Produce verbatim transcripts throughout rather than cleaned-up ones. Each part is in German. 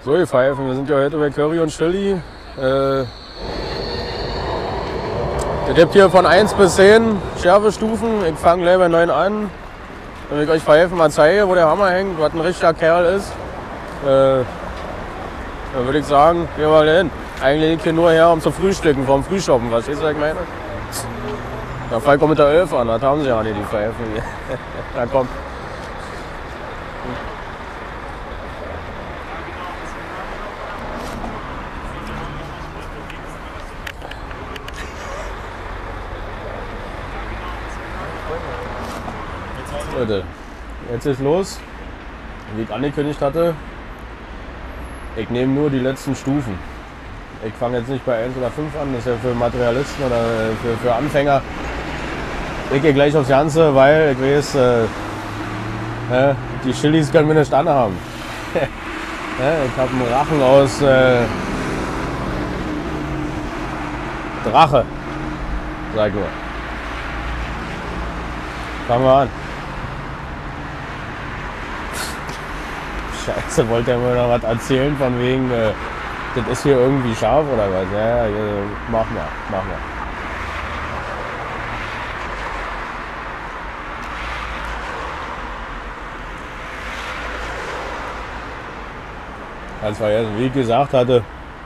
So, ihr Pfeifen, wir sind ja heute bei Curry und Chili. Äh, es gibt hier von eins bis zehn Schärfestufen. Ich fange gleich bei neun an. Wenn ich euch Pfeifen mal zeige, wo der Hammer hängt, was ein richtiger Kerl ist, äh, dann würde ich sagen, gehen wir mal hin. Eigentlich liegt hier nur her, um zu frühstücken, vom Frühshoppen. Verstehst du, was ich meine? Da fange ich mit der elf an, das haben sie ja nicht, die Pfeifen hier. Na komm. Leute, jetzt ist los. Wie ich angekündigt hatte, ich nehme nur die letzten Stufen. Ich fange jetzt nicht bei eins oder fünf an, das ist ja für Materialisten oder für, für Anfänger. Ich gehe gleich aufs Ganze, weil ich weiß, äh, äh, die Chilis können mir nicht anhaben. äh, ich habe einen Rachen aus äh, Drache, sag nur. Fangen wir an. Scheiße, wollte er mir noch was erzählen von wegen, äh, das ist hier irgendwie scharf oder was? Ja, ja, mach mal, mach mal. Ganz vergessen, wie ich gesagt hatte,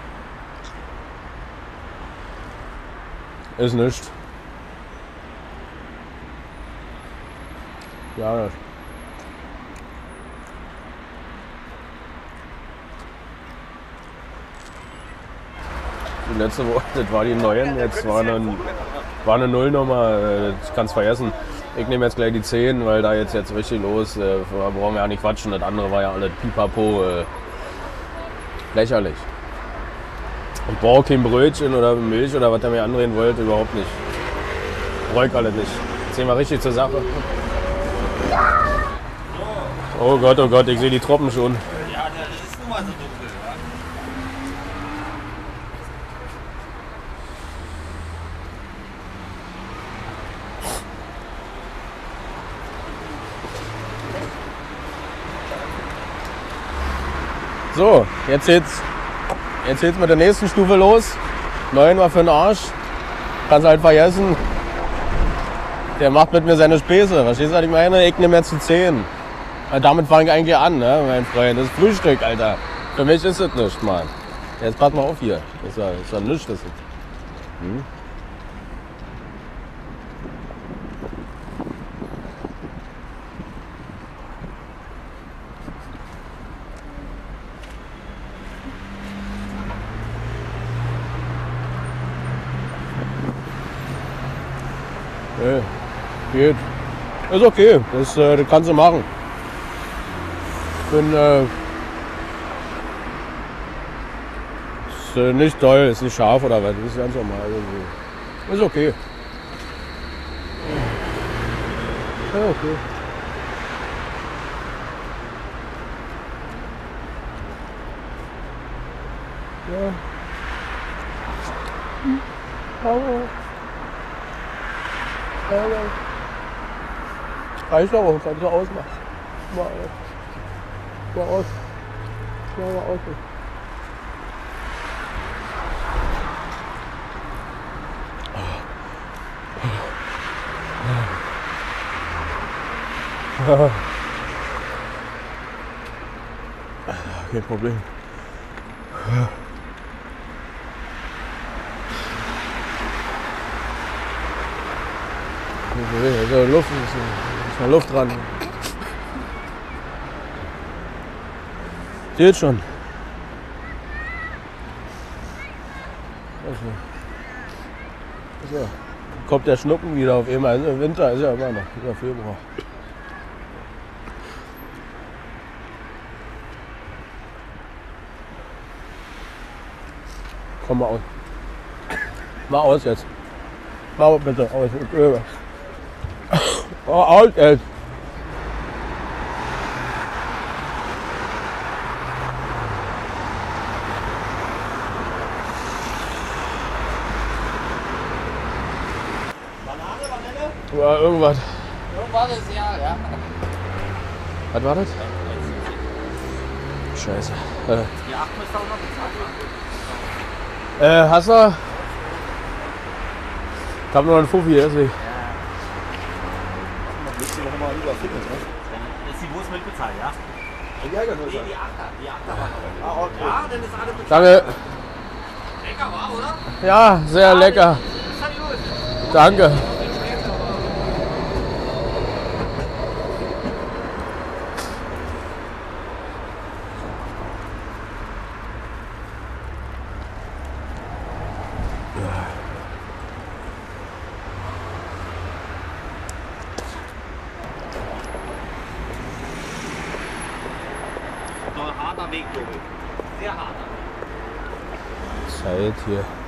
ist nichts. Ja, nicht. Die letzte Woche, das war die neuen, jetzt war eine, war eine Nullnummer, das kannst vergessen. Ich nehme jetzt gleich die zehn, weil da jetzt, jetzt richtig los, da brauchen wir ja nicht quatschen, das andere war ja alles pipapo, äh, lächerlich. Ich brauche kein Brötchen oder Milch oder was ihr mir andrehen wollt, überhaupt nicht. Brauche ich alles nicht. Jetzt gehen wir richtig zur Sache. Oh Gott, oh Gott, ich sehe die Tropfen schon. Ja, das ist nun mal so dunkel, ja. So, jetzt geht's, jetzt geht's mit der nächsten Stufe los. neun war für den Arsch. Kannst halt vergessen. Der macht mit mir seine Späße. Verstehst du, was ich meine? Ich nehme jetzt die zehn. Damit fange ich eigentlich an, ne, mein Freund. Das ist Frühstück, Alter. Für mich ist es nichts, Mann. Jetzt pass mal auf hier. Das ist ja, das ist ja nichts. Das ist. Hm? Nee, geht. Ist okay, das, äh, das kannst du machen. Ich bin äh, ist äh, nicht toll, ist nicht scharf oder was, das ist ganz normal. Also, ist okay. Ja, okay. Ja. Hm. Aber. Reicht aber, kannst du ausmachen. Mal, mal aus. Mal, mal aus. Kein Problem. Also Luft, ist noch Luft dran. Geht schon. So. Kommt der Schnuppen wieder auf einmal. Also Winter ist ja immer noch, ist ja Februar. Komm mal aus. Mal aus jetzt. Mach bitte aus. Oh, aus jetzt. Banane, Vanille? Ja, irgendwas. Irgendwas ist ja, ja. Was war das? Scheiße. Äh, Die acht müsst ihr auch noch bezahlen. äh hast du? Ich hab nur einen Fuffi, deswegen. Ist die Wurst mitbezahlt, ja? Nee, die Achter. Die Achter war noch. Ah, okay. Ja, dann ist alle bezahlt. Danke. Lecker war, oder? Ja, sehr lecker. Ist ja gut. Danke. Noch ein harter Weg, Junge. Sehr harter. Zeit hier.